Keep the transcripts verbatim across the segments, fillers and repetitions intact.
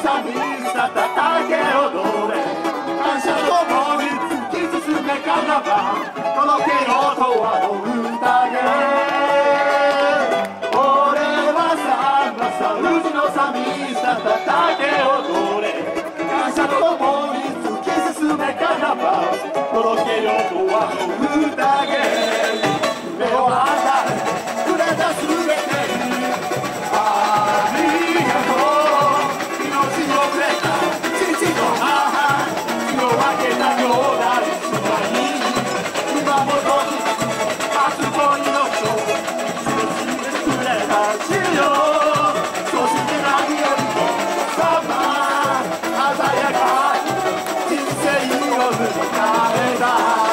寂しさ叩け踊れ感謝ともに突き進めかなば届けようとはの宴俺はさんまさうちの寂しさ叩け踊れ感謝ともに突き進めかなば届けようとはの宴夢を与えくれたすべてにありがとう命をくれた父と母血を分けた兄弟姉妹今もどき初恋の人苦しんでくれた父よそして何よりもさま鮮やか人生を迎えた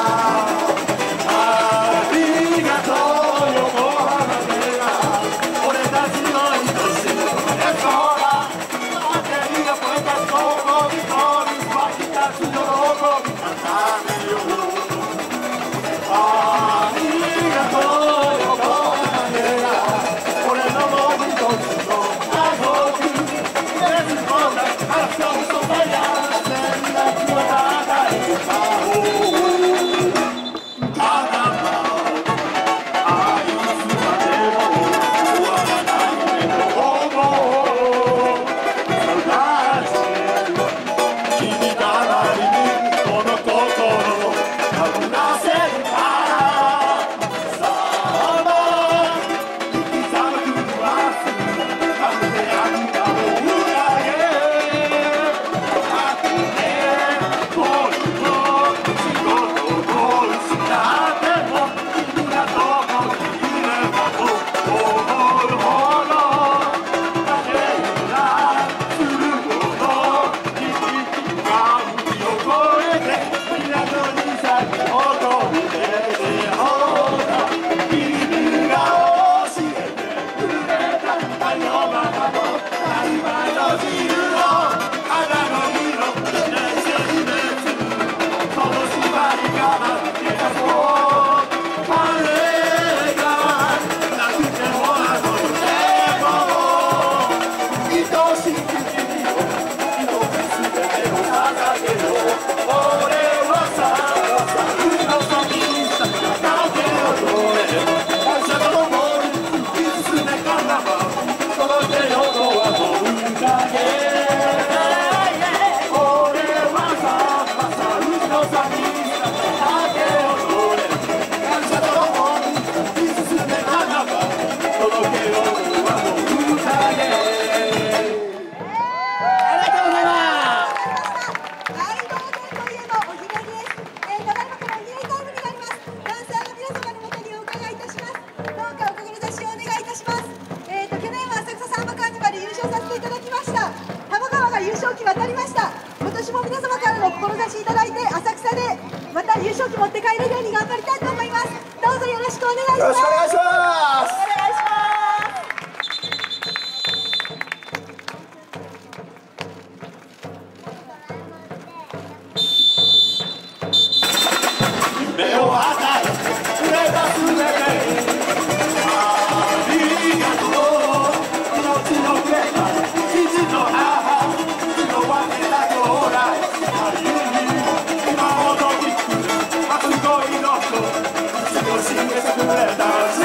今年も皆様からの志いただいて浅草でまた優勝旗持って帰れるように頑張りたいと思います。どうぞよろしくお願いします。 よろしくお願いします。 お願いします。夢を与えくれたすべてありがとう命のくれた父と母血の分けた兄弟今もとき初恋の人死を示してくれた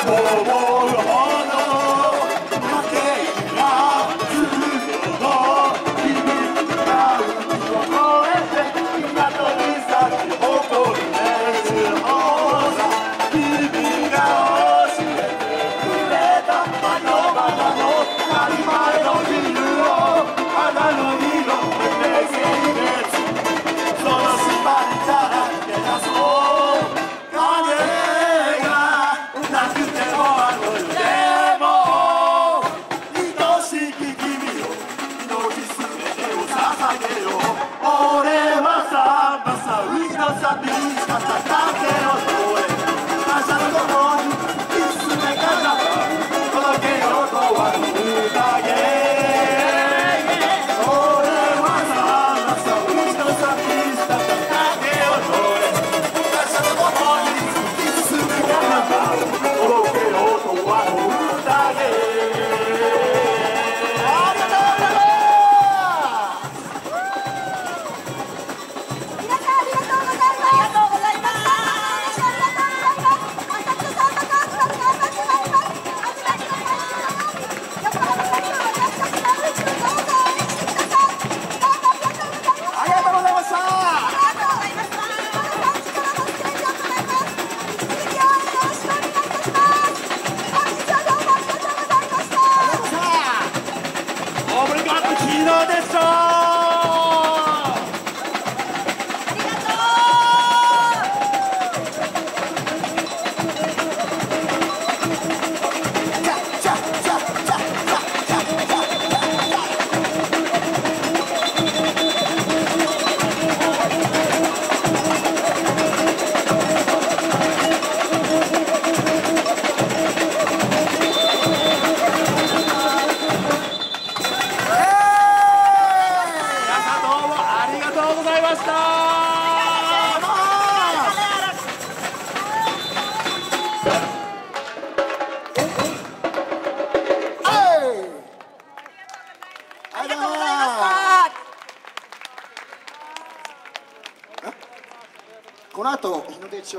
この後日の出町